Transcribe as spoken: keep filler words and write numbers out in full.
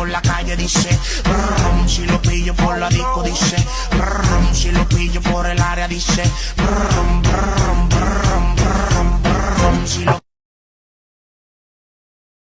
por la calle dice brum, si lo pillo por la disco dice brum, si lo pillo por el área dice brum, brum,